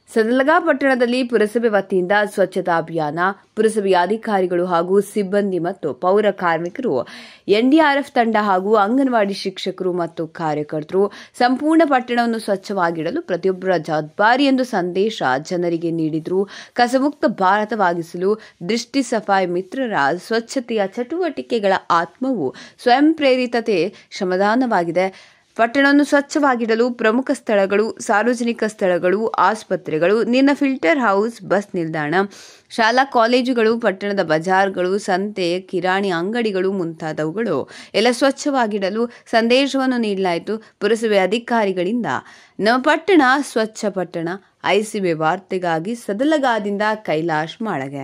ಸದಲಗಾ ಪಟ್ಟಣದಲ್ಲಿ ಪುರಸಭೆ ವತಿಯಿಂದ ಸ್ವಚ್ಛತಾ ಅಭಿಯಾನ, ಪುರಸಭೆಯ ಅಧಿಕಾರಿಗಳು ಹಾಗೂ ಸಿಬ್ಬಂದಿ ಮತ್ತು ಪೌರ ಕಾರ್ಮಿಕರು, ಎನ್ಡಿಆರ್ಎಫ್ ತಂಡ ಹಾಗೂ ಅಂಗನವಾಡಿ ಶಿಕ್ಷಕರು ಮತ್ತು ಕಾರ್ಯಕರ್ತರು ಸಂಪೂರ್ಣ ಪಟ್ಟಣವನ್ನು ಸ್ವಚ್ಛವಾಗಿಡಲು ಪ್ರತಿಯೊಬ್ಬರ ಜವಾಬ್ದಾರಿ ಎಂದು ಸಂದೇಶ ಜನರಿಗೆ ನೀಡಿದರು. ಕಸಮುಕ್ತ ಭಾರತವಾಗಿಸಲು ದೃಷ್ಟಿ ಸಫಾಯಿ ಮಿತ್ರರ ಸ್ವಚ್ಛತೆಯ ಚಟುವಟಿಕೆಗಳ ಆತ್ಮವು ಸ್ವಯಂ ಪ್ರೇರಿತತೆ ಶ್ರಮದಾನವಾಗಿದೆ. ಪಟ್ಟಣವನ್ನು ಸ್ವಚ್ಛವಾಗಿಡಲು ಪ್ರಮುಖ ಸ್ಥಳಗಳು, ಸಾರ್ವಜನಿಕ ಸ್ಥಳಗಳು, ಆಸ್ಪತ್ರೆಗಳು, ನಿನ್ನ ಫಿಲ್ಟರ್ ಹೌಸ್, ಬಸ್ ನಿಲ್ದಾಣ, ಶಾಲಾ ಕಾಲೇಜುಗಳು, ಪಟ್ಟಣದ ಬಜಾರ್ಗಳು, ಸಂತೆ, ಕಿರಾಣಿ ಅಂಗಡಿಗಳು ಮುಂತಾದವುಗಳು ಎಲ್ಲ ಸ್ವಚ್ಛವಾಗಿಡಲು ಸಂದೇಶವನ್ನು ನೀಡಲಾಯಿತು. ಪುರಸಭೆ ಅಧಿಕಾರಿಗಳಿಂದ ನಮ್ಮ ಪಟ್ಟಣ ಸ್ವಚ್ಛ ಪಟ್ಟಣ. ಐಸಿಬಿ ವಾರ್ತೆಗಾಗಿ ಸದಲಗಾದಿಂದ ಕೈಲಾಶ್ ಮಾಳಗೆ.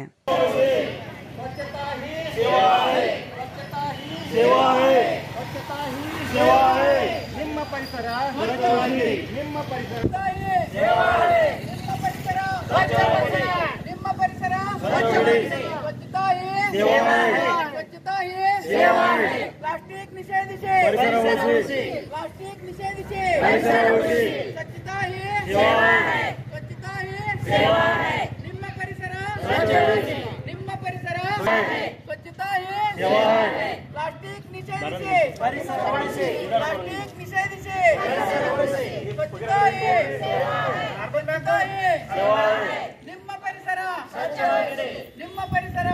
ಪರಿಸರ ನಿಮ್ಮ ಪರಿಸರ ನಿಮ್ಮ ಪರಿಸರ ಪ್ಲಾಸ್ಟಿಕ್ ನಿಷೇಧಿಸಿ ಪ್ಲಾಸ್ಟಿಕ್ ನಿಷೇಧಿಸಿ ಸ್ವಚ್ಛತಾ ನಿಮ್ಮ ಪರಿಸರ ನಿಮ್ಮ ಪರಿಸರ ಸ್ವಚ್ಛತಾ ಪ್ಲಾಸ್ಟಿಕ್ ನಿಷೇಧಿಸಿ ಪ್ಲಾಸ್ಟಿಕ್ ನಿಷೇಧಿಸಿ ಸ್ವಚ್ಛತಾ ನಿಮ್ಮ ಪರಿಸರ ನಿಮ್ಮ ಪರಿಸರ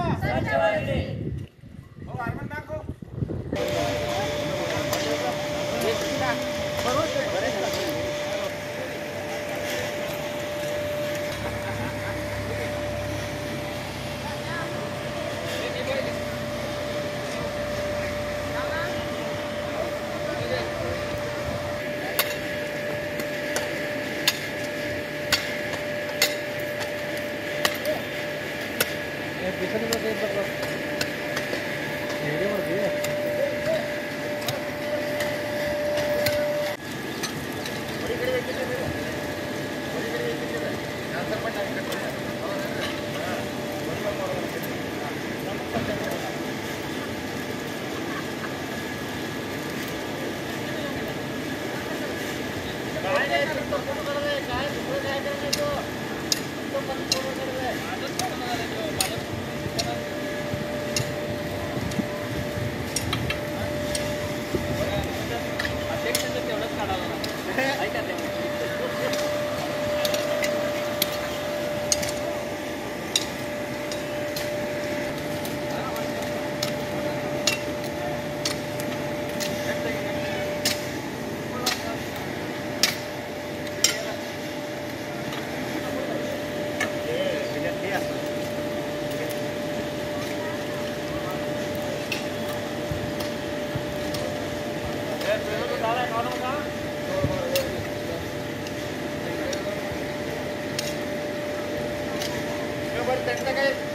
Thank you.